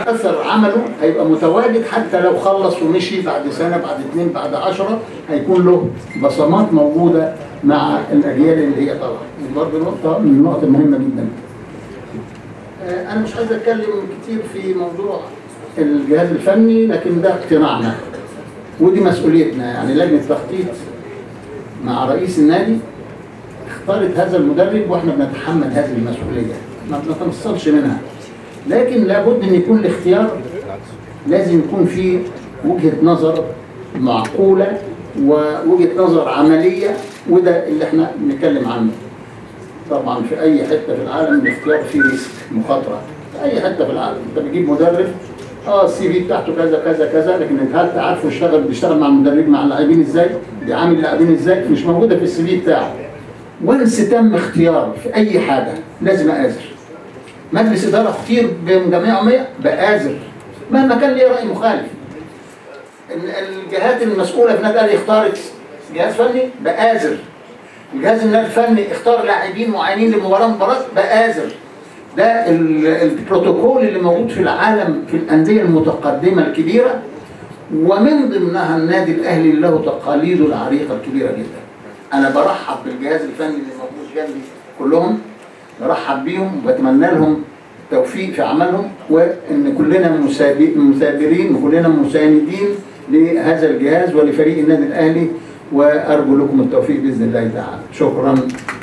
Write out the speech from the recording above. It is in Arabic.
اثر عمله هيبقى متواجد، حتى لو خلص ومشي بعد سنه بعد 2 بعد 10 هيكون له بصمات موجوده مع الاجيال اللي هي طالعه. برضه نقطه من النقط المهمه جدا. انا مش عايز اتكلم كتير في موضوع الجهاز الفني، لكن ده اقتناعنا ودي مسؤوليتنا. يعني لجنه التخطيط مع رئيس النادي اختارت هذا المدرب واحنا بنتحمل هذه المسؤوليه، ما بنتنصلش منها. لكن لابد ان يكون الاختيار لازم يكون فيه وجهه نظر معقوله ووجهه نظر عمليه، وده اللي احنا بنتكلم عنه. طبعا في اي حته في العالم الاختيار فيه ريسك، مخاطره. في اي حته في العالم انت بتجيب مدرب السي في بتاعته كذا كذا كذا، لكن انت هل عارفه بيشتغل مع المدرب مع اللاعبين ازاي؟ بيعامل اللاعبين ازاي؟ مش موجوده في السي في بتاعه. وانس تم اختيار في اي حاجه لازم اآزر. مجلس اداره اختير بجميع 100 بآزر مهما كان ليه راي مخالف. الجهات المسؤوله في النادي الاهلي اختارت جهاز فني بآزر. الجهاز الفني اختار لاعبين معينين لمباراه بآزر. ده البروتوكول اللي موجود في العالم في الانديه المتقدمه الكبيره، ومن ضمنها النادي الاهلي له تقاليده العريقه الكبيره جدا. انا برحب بالجهاز الفني اللي موجود جنبي كلهم، برحب بيهم وبتمنى لهم التوفيق في عملهم، وان كلنا مثابرين وكلنا مساندين لهذا الجهاز ولفريق النادي الاهلي، وارجو لكم التوفيق باذن الله تعالى. شكرا.